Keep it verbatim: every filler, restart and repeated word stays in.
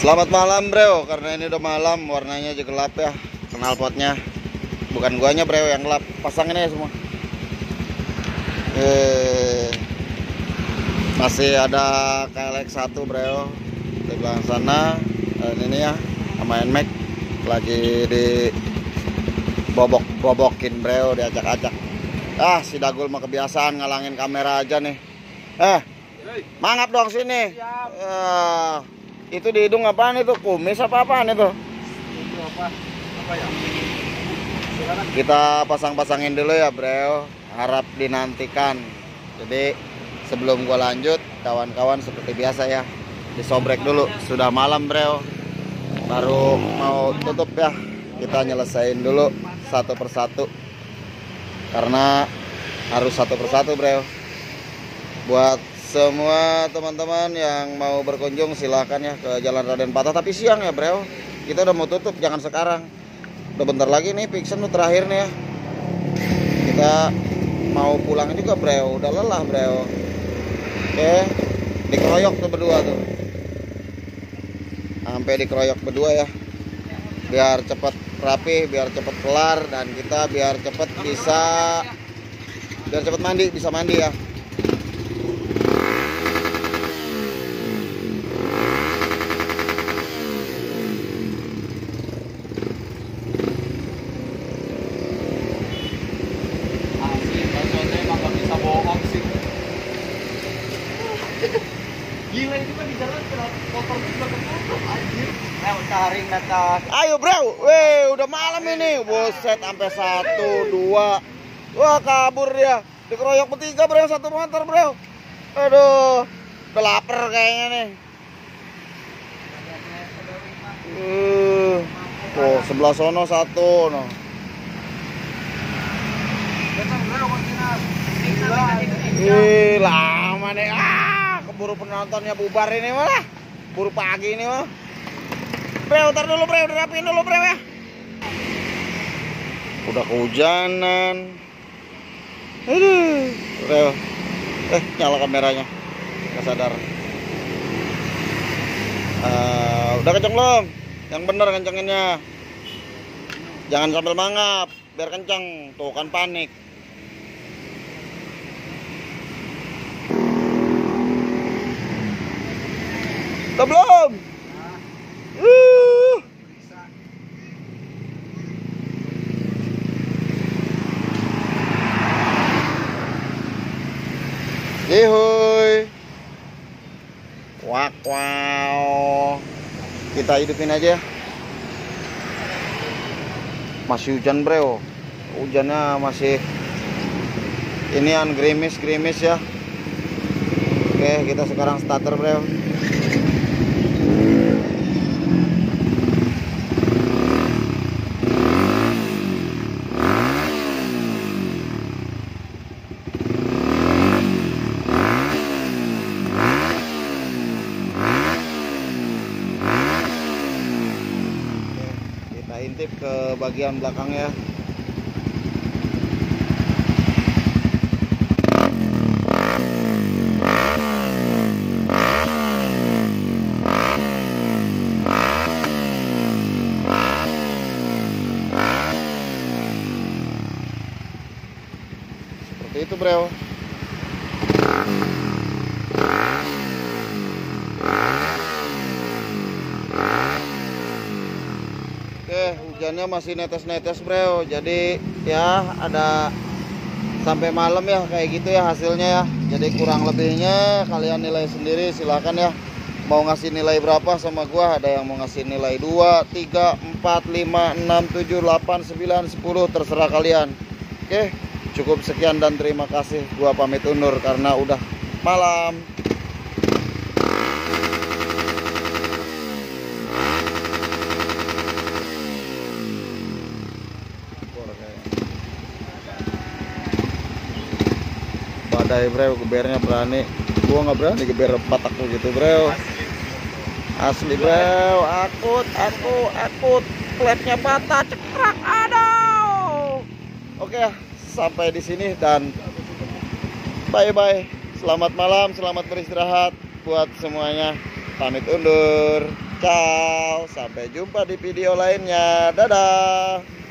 Selamat malam bro, karena ini udah malam, warnanya juga gelap ya. Knalpotnya bukan guanya bro yang gelap, pasang ini ya semua. eh, Masih ada K L X satu bro di belakang sana. Dan ini ya sama N Max lagi di bobok-bobokin bro, diacak-acak. Ah si Dagul mah kebiasaan ngalangin kamera aja nih. Eh mangap dong sini. Uh, itu di hidung apaan itu? Kumis apa apaan itu? Itu apa? Apa ya? Sekarang kita pasang-pasangin dulu ya bro, harap dinantikan. Jadi sebelum gua lanjut, kawan-kawan seperti biasa ya, disobrek dulu. Sudah malam bro, baru mau tutup ya. Kita nyelesain dulu satu persatu, karena harus satu persatu bro. Buat semua teman-teman yang mau berkunjung silahkan ya ke Jalan Raden Patah, tapi siang ya bro, kita udah mau tutup, jangan sekarang. Udah bentar lagi nih Pixen tuh terakhir nih ya. Kita mau pulang juga bro, udah lelah bro. Oke, dikeroyok tuh berdua tuh, sampai dikeroyok berdua ya, biar cepet rapi, biar cepet kelar, dan kita biar cepet bisa biar cepet mandi, bisa mandi ya. gila ini mah di jalan motornya juga ketutup anjir. Eh taring datang. Ayo bro, weh udah malam ini. Buset, sampai satu, dua. Wah kabur dia. Dikeroyok bertiga bro, satu motor bro. Aduh, udah lapar kayaknya nih. Uh, tuh sebelah sono satu no. Ih lama nih. Ah, keburu penontonnya bubar ini malah. Buru pagi ini mah. Bro, tar dulu bro, udah rapiin dulu bro ya. Udah kehujanan. Aduh, bro. Eh, nyala kameranya. Gak sadar. Uh, udah kenceng belum? Yang bener kencenginnya. Jangan sambil mangap, biar kenceng. Tuh kan panik. Udah belum? Uh. Yehuy. Wak wow. Kita hidupin aja. Masih hujan bro. Hujannya masih inian gerimis-gerimis ya. Oke, kita sekarang starter bro. Intip ke bagian belakangnya. Seperti itu bro. Oke, hujannya masih netes-netes bro, jadi ya ada sampai malam ya kayak gitu ya hasilnya ya. Jadi kurang lebihnya kalian nilai sendiri, silahkan ya. Mau ngasih nilai berapa sama gua, ada yang mau ngasih nilai dua, tiga, empat, lima, enam, tujuh, delapan, sembilan, sepuluh, terserah kalian. Oke, cukup sekian dan terima kasih. Gua pamit undur karena udah malam. Badai bro, gebernya berani. Gua nggak berani geber patakku gitu bro. Asli bro, akut, aku, akut. Klepnya patah, cekrak, aduh. Oke, sampai di sini dan bye bye. Selamat malam, selamat beristirahat buat semuanya. Pamit undur. Ciao, sampai jumpa di video lainnya. Dadah.